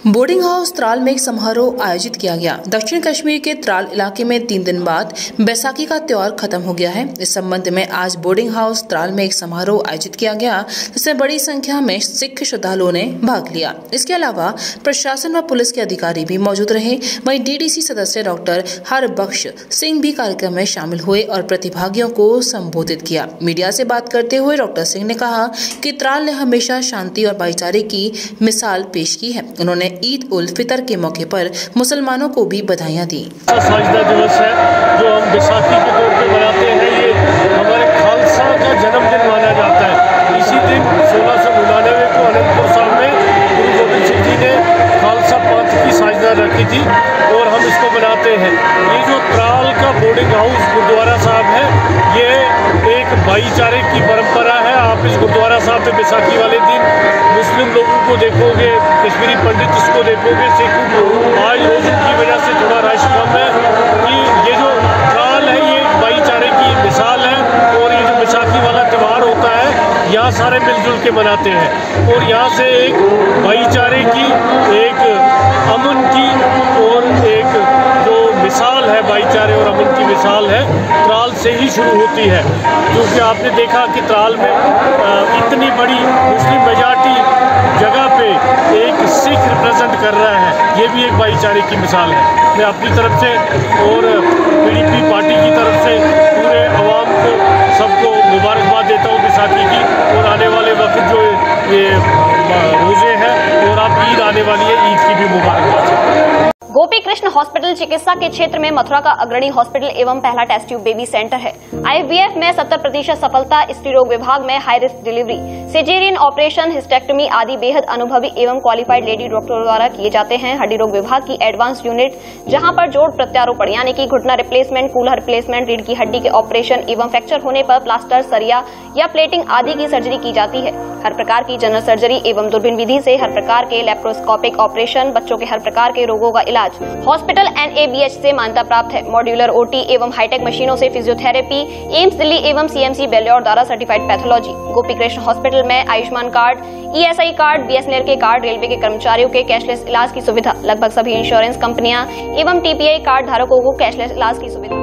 Boarding house Tral में एक समारोह आयोजित किया गया। दक्षिण कश्मीर के त्राल इलाके में 3 दिन बाद बैसाखी का त्योहार खत्म हो गया है। इस संबंध में आज बोर्डिंग हाउस त्राल में एक समारोह आयोजित किया गया, जिसमें बड़ी संख्या में सिख श्रद्धालुओं ने भाग लिया। इसके अलावा प्रशासन व पुलिस के अधिकारी भी मौजूद रहे। वहीं डीडीसी सदस्य डॉक्टर हरबख्श सिंह भी कार्यक्रम में शामिल हुए और प्रतिभागियों को संबोधित किया। मीडिया से बात करते हुए डॉक्टर सिंह ने कहा कि त्राल ने हमेशा शांति और भाईचारे की मिसाल पेश की है। उन्होंने ईद उल फितर के मौके पर मुसलमानों को भी बधाइयां दी। साजिदा दिवस है जो हम बैसाखी के तौर पे मनाते हैं। ये हमारे खालसा का जन्मदिन माना जाता है। इसी दिन 1699 को अनंतपुर साहब में गुरु गोविंद सिंह जी ने खालसा पंथ की साजिदा रखी थी और हम इसको मनाते हैं। ये जो त्राल का बोर्डिंग हाउस गुरुद्वारा साहब है, ये एक भाईचारे की परंपरा है। आप इस गुरुद्वारा साहब में बैसाखी वाले दिन मुस्लिम लोगों को देखोगे, कश्मीरी पंडित इसको देखोगे, सिखों को आज रोज़ों की वजह से थोड़ा रश कम है कि ये जो त्राल है ये भाईचारे की मिसाल है। और ये जो बैसाखी वाला त्यौहार होता है यहाँ सारे मिलजुल के मनाते हैं और यहाँ से एक भाईचारे की, एक अमन की और एक जो मिसाल है, भाईचारे और अमन की मिसाल है, त्राल से ही शुरू होती है। क्योंकि आपने देखा कि त्राल में इतनी बड़ी मुस्लिम मेजॉरिटी जगह पे एक सिख रिप्रेजेंट कर रहा है, ये भी एक भाईचारे की मिसाल है। मैं अपनी तरफ से और पीडीपी पार्टी की तरफ से पूरे अवाम को सबको मुबारकबाद देता हूँ बैसाखी की। और आने वाले वक्त जो ये रोज़े हैं और अब ईद आने वाली है, ईद की भी मुबारकबाद। गोपी कृष्ण हॉस्पिटल चिकित्सा के क्षेत्र में मथुरा का अग्रणी हॉस्पिटल एवं पहला टेस्ट ट्यूब बेबी सेंटर है। IVF में 70% सफलता, स्त्री रोग विभाग में high risk delivery, caesarean operation, hysterectomy आदि बेहद अनुभवी एवं क्वालिफाइड लेडी डॉक्टरों द्वारा किए जाते हैं। हड्डी रोग विभाग की एडवांस यूनिट, जहां पर जोड़ प्रत्यारोपण यानी कि घुटना रिप्लेसमेंट, कूल्हा रिप्लेसमेंट, रीढ़ की हड्डी के ऑपरेशन एवं फ्रैक्चर होने पर प्लास्टर, सरिया या प्लेटिंग आदि की सर्जरी की जाती है। हर प्रकार की जनरल सर्जरी एवं दूरबीन विधि से हर प्रकार के लेप्रोस्कोपिक ऑपरेशन, बच्चों के हर प्रकार के रोगों का इलाज हॉस्पिटल NABH से मान्यता प्राप्त है। मॉड्यूलर OT एवं हाईटेक मशीनों से फिजियोथेरेपी, एम्स दिल्ली एवं CMC बेल्योर द्वारा certified pathology. Gopi Krishna hospital में Ayushman card, ESI card, BSNL के कार्ड, रेलवे के कर्मचारियों के कैशलेस इलाज की सुविधा, लगभग सभी इंश्योरेंस कंपनियां एवं TPI कार्ड धारकों को कैशलेस इलाज की सुविधा।